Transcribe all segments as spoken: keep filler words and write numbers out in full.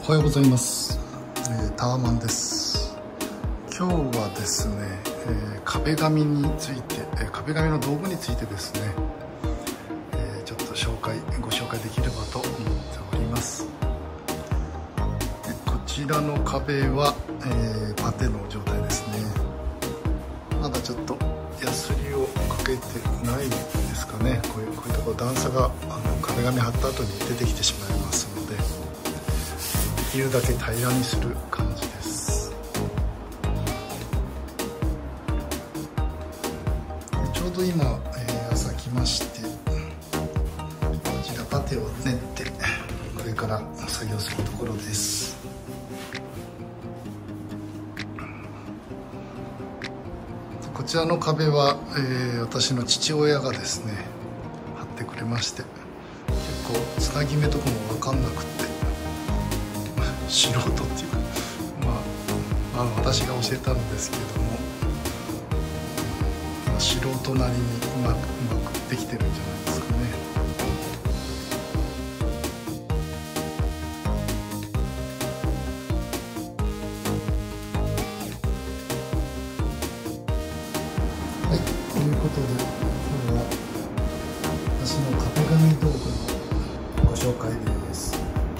おはようございます、えー、タワマンです。今日はですね、えー、壁紙について、えー、壁紙の道具についてですね、えー、ちょっと紹介ご紹介できればと思っております。こちらの壁は、えー、パテの状態ですね。まだちょっとヤスリをかけてないですかね。こういう、こういうところ段差があの壁紙貼った後に出てきてしまいますので、できるだけ平らにする感じです。ちょうど今、えー、朝来まして、こちらパテを練ってこれから作業するところです。こちらの壁は、えー、私の父親がですね貼ってくれまして、結構つなぎ目とかも分かんなくて素人っていうか、まあ、まあ私が教えたんですけれども、まあ、素人なりにうまくうまくできてるんじゃないですかね。はい、ということで今日は私の壁紙道具のご紹介です。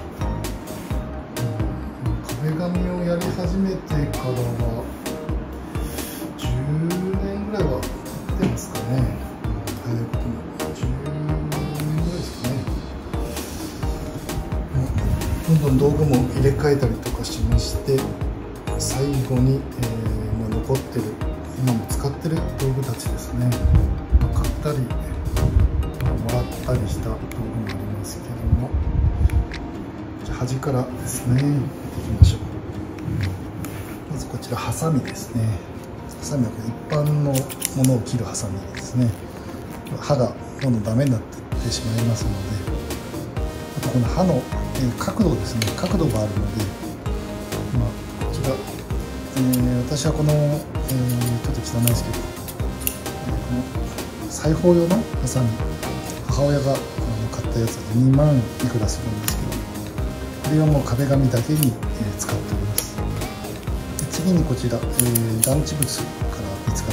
壁紙をやり始めてからはじゅうねんぐらいは経ってますかね。早くてもじゅうねんぐらいですかね。どんどん道具も入れ替えたりとかしまして、最後に、えーまあ、残ってる今も使ってる道具たちですね、まあ、買ったり、まあ、もらったりした道具もありますけども、じゃあ端からですね見ていきましょう。まずこちらハサミですね。ハサミは一般のものを切るハサミですね。刃がどんどんダメになっていってしまいますので、あとこの刃の角度ですね、角度があるので、まあ、こちら、えー、私はこの、えー、ちょっと汚いですけど、この裁縫用のハサミ、母親が買ったやつでにまんいくらするんですけど、これはもう壁紙だけに使っております。で次にこちら、えー、団地物から見つかった、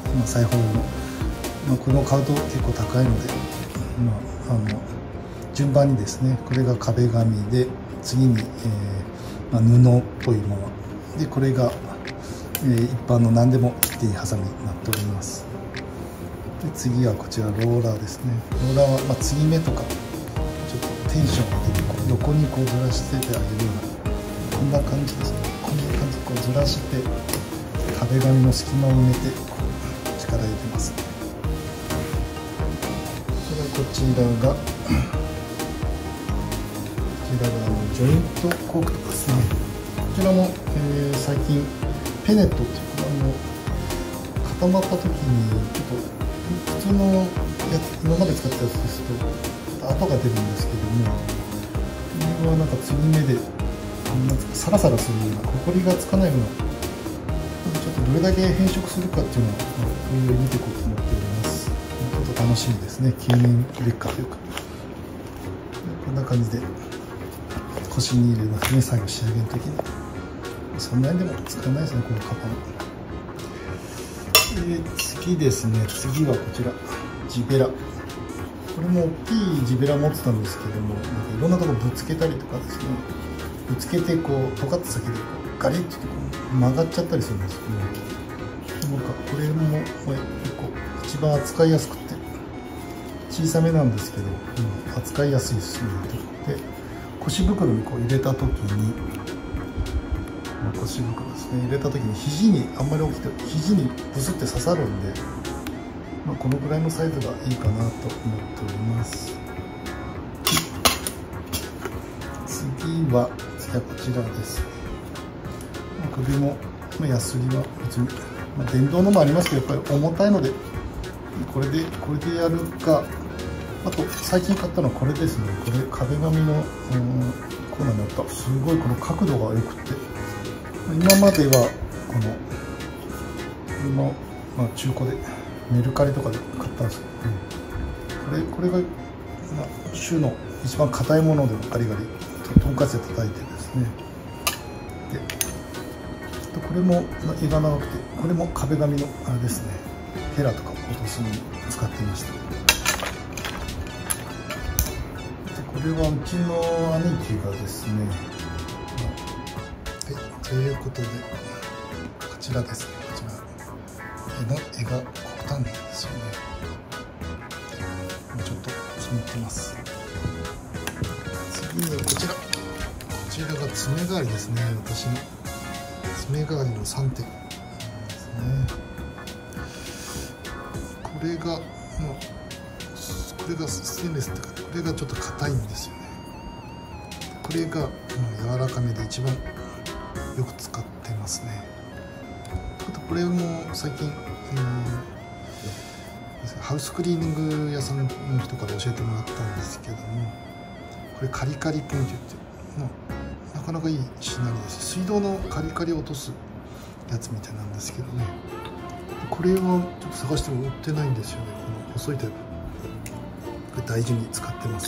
まあ、裁縫用の、まあ、これを買うと結構高いので、まあ、あの順番にですね、これが壁紙で、次に、えーまあ、布っぽいもので、これが、えー、一般の何でも切っていいハサミになっております。で次はこちらローラーですね。ローラーは、まあ、継ぎ目とかちょっとテンションを上げてこう横にこうずらしててあげるような、こんな感じですね。こんな感じでこうずらして壁紙の隙間を埋めてこう力入れてます。それからこちらがこちらがあのジョイントコークとかですね。こちらも、えー、最近ペネットっていうあの固まった時にちょっと普通のやつ、今まで使ったやつですと跡が出るんですけども、これはなんか継ぎ目でなんかサラサラするような、ほこりがつかないような、ちょっとどれだけ変色するかっていうのをおいおい見ていこうと思っております。ちょっと楽しみですね。吸引劣化というか、こんな感じで腰に入れますね。最後仕上げの時にそんなにでも使えないですね、この型も。で次ですね、次はこちらジベラ。これも大きいジベラ持ってたんですけども、なんかいろんなところぶつけたりとかですね、ぶつけてこう尖った先でこうガリッとこう曲がっちゃったりするんですけど、なんかこれも結構一番扱いやすくて小さめなんですけど、うん、扱いやすいですね。で腰袋にこう入れた時に、腰袋ですね、入れた時に肘にあんまり大きく肘にブスって刺さるんで、まあ、このぐらいのサイズがいいかなと思っております。次は次はこちらです。首も、まあ、ヤスリは別に、まあ、電動のもありますけど、やっぱり重たいのでこれでこれでやるか、あと最近買ったのはこれですね。これ壁紙の、うん、コーナーになった、すごいこの角度が良くて、今まではこのこれも、まあ、中古でメルカリとかで買ったんですけど、うん、これこれが、まあ、種の一番硬いものでもガリガリとんかつで叩いてですね、 れも柄が長くて、これも壁紙のあれですね、ヘラとか落とすのに使っていました。でこれはうちの兄貴がですね、はい、ということでこちらですね、こちら絵の絵が極端なんですよね。ちょっと気に入ってます。次にこちら、こちらが爪代わりですね。私の爪代わりのさんてんですね。これが、まあ、これがステンレスっていうか、これがちょっと硬いんですよね。これが、まあ、柔らかめで一番よく使ってますね。あとこれも最近、えーハウスクリーニング屋さんの人から教えてもらったんですけども、これカリカリポイントって、まあ、なかなかいいしなりです。水道のカリカリを落とすやつみたいなんですけどね、これはちょっと探しても売ってないんですよね。この細いタイプ、これ大事に使ってます。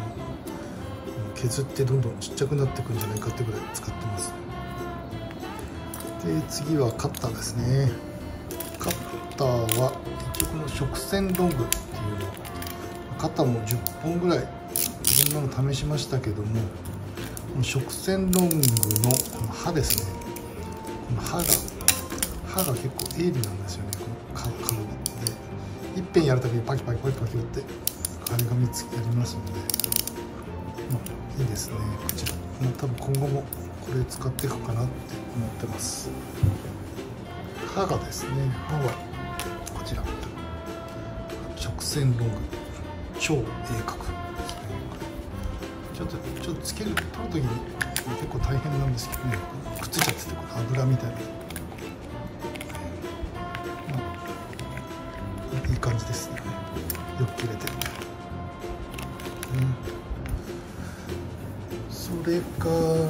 削ってどんどんちっちゃくなっていくんじゃないかってぐらい使ってます。で次はカッターですね。カッターは一応この直線ロングっていうの、カッターもじゅっぽんぐらいいろんなの試しましたけども、直線ロングのこの刃ですね、この刃が刃が結構鋭利なんですよね。この角で一遍やるたびにパキパキパキパキ打って壁紙つけやりますので、まあ、いいですね。こちら、まあ、多分今後もこれ使っていくかなって思ってます。刃がですね、刃はこちら直線ロング超鋭角、ちょっとちょっとつける取るときに結構大変なんですけどね、くっついちゃってて、この油みたいな、まあ、いい感じですね。よく切れてる、うん、それから、うん、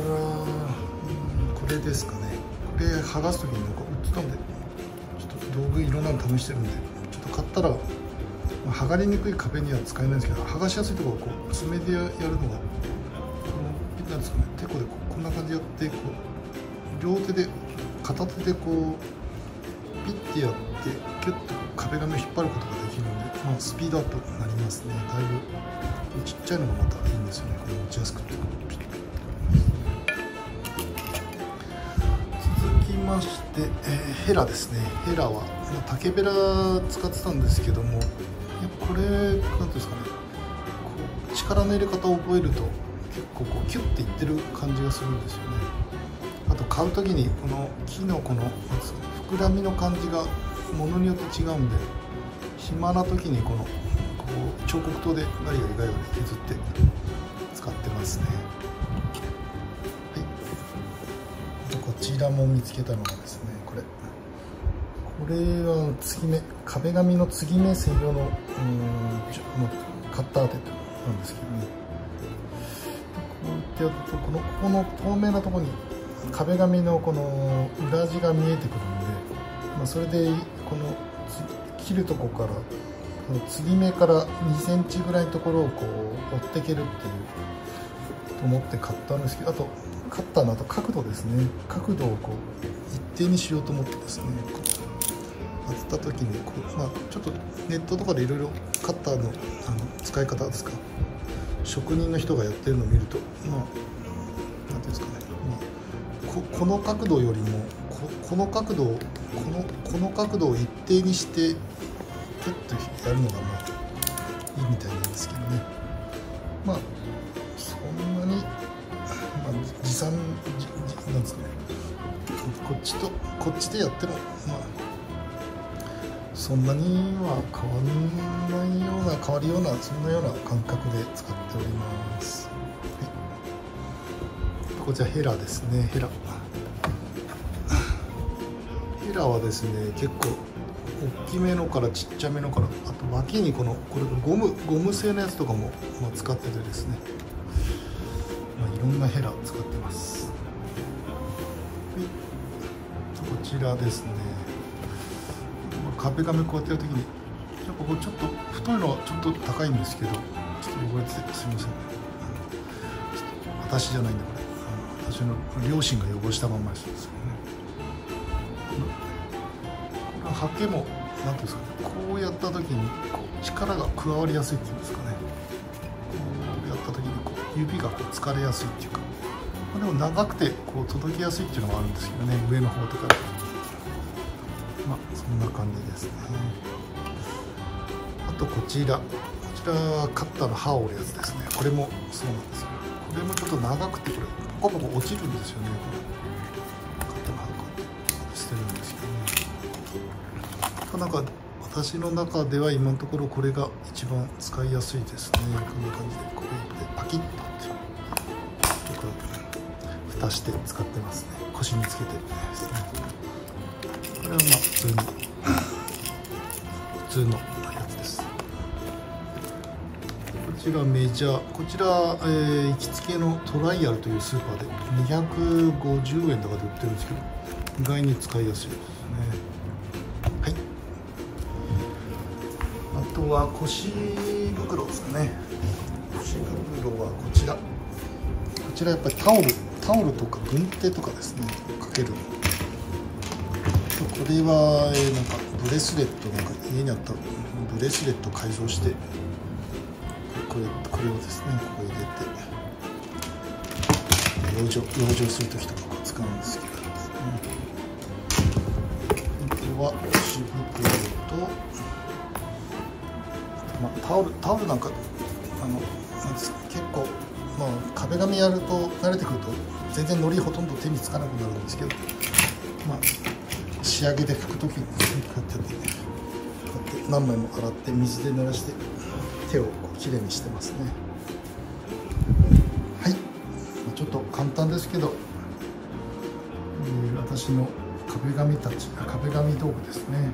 これですかね。これ剥がすときになんか売ってたんで、ちょっと道具いろんなの試してるんで、ちょっと買ったら、まあ、剥がれにくい壁には使えないんですけど、剥がしやすいところをこう爪でやるのが、このなんですかね、てこでこうこんな感じでやって、こう両手で片手でこうピッてやってキュッと壁紙を引っ張ることができるので、まあ、スピードアップになりますね。だいぶちっちゃいのがまたいいんですよね。これ持ちやすくて。続きまして、えー、ヘラですね。ヘラは竹ベラ使ってたんですけども、これなんていうんですかね、こう力の入れ方を覚えると結構こうキュッていってる感じがするんですよね。あと買う時にこの木のこの膨らみの感じがものによって違うんで、暇な時にこのこう彫刻刀でガリガリガリガリ削って使ってますね。はい、こちらも見つけたのがですね、これこれは継ぎ目、壁紙の継ぎ目専用のうんカッターテなんですけどね、こうやってやるとこのここの透明なところに壁紙のこの裏地が見えてくるので、まあ、それでこの切るとこからこの継ぎ目からにセンチぐらいのところをこう折っていけるっていうと思って買ったんですけど、あとカッターのあと角度ですね、角度をこう一定にしようと思ってですね、当てた時にこう、まあ、ちょっとネットとかでいろいろカッターの、あの使い方ですか、職人の人がやってるのを見ると、まあなんていうんですかね、まあ、こ, この角度よりも こ, この角度をこのこの角度を一定にしてキュッとやるのがまあいいみたいなんですけどね。まあそんなに、まあ、持参なんですかね、こっちとこっちでやってもまあそんなには変わらないような変わるようなそんなような感覚で使っております。はい、こちらヘラですね。ヘラヘラはですね、結構大きめのからちっちゃめのから、あと脇にこのこれゴムゴム製のやつとかも、まあ、使っててですね、まあ、いろんなヘラ使ってます。はい、こちらですね、壁紙こうやってやるときにやっぱこれちょっと太いのはちょっと高いんですけど、ちょっと汚れててすみません、私じゃないんでこれ私の両親が汚したまんまですよね。 掛けもなんていうんですかね、こうやった時にこう力が加わりやすいっていうんですかね、こうやった時にこう指がこう疲れやすいっていうか、まあ、でも長くてこう届きやすいっていうのもあるんですけどね、上の方とかでまあそんな感じですね。あとこちらこちらはカッターの刃を折るやつですね。これもそうなんですよ。これもちょっと長くてこれポコポコ落ちるんですよね。これカッターの刃こうやってしてるんですけどね。なんか私の中では今のところこれが一番使いやすいですね。こんな感じでこうやってパキッとこう蓋して使ってますね。腰につけてですね。これはまあ普通に普通のやつです。こちらメジャー、こちら、えー、行きつけのトライアルというスーパーでにひゃくごじゅうえんとかで売ってるんですけど、意外に使いやすいですね。はい。あとは腰袋ですね。腰袋はこちら。こちらやっぱりタオル、タオルとか軍手とかですね、かける。これは、えー、なんかブレスレット、なんか家にあったブレスレットを改造して。これ、これをですね、ここ入れて養生、養生する時とか使うんですけどですね。あとは腰袋と、まあ、タオル、タオルなんかあのなんですか、結構、まあ、壁紙やると慣れてくると全然のりほとんど手につかなくなるんですけど、まあ、仕上げで拭く時にですね、こうやってやって、こうやって何枚も洗って水で濡らして手をきれいにしてますね。はい、ちょっと簡単ですけど、えー、私の壁紙たち、壁紙道具ですね。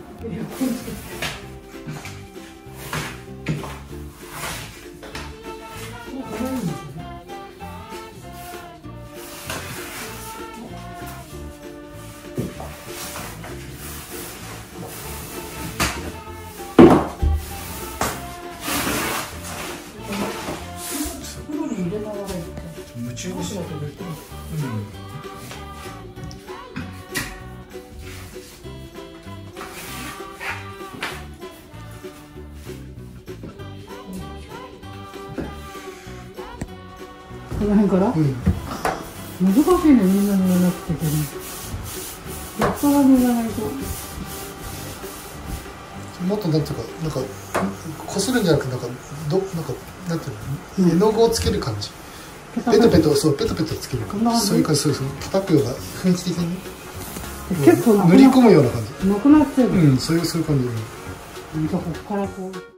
夢中にしないとできない。うん。 この辺から、うん、難しいね、みんな塗らなくていけない。やっぱり塗らないと。 もっとなんていうか、なんかこするんじゃなくて、なんかどなんかなんていうの、絵の具をつける感じ。ペトペト、そうペトペトつける感じ。そういう感じ、そういう叩くような雰囲気的に。結構塗り込むような感じ。 なくなってる。 うん、そういうそういう感じ。 じゃあここからこう。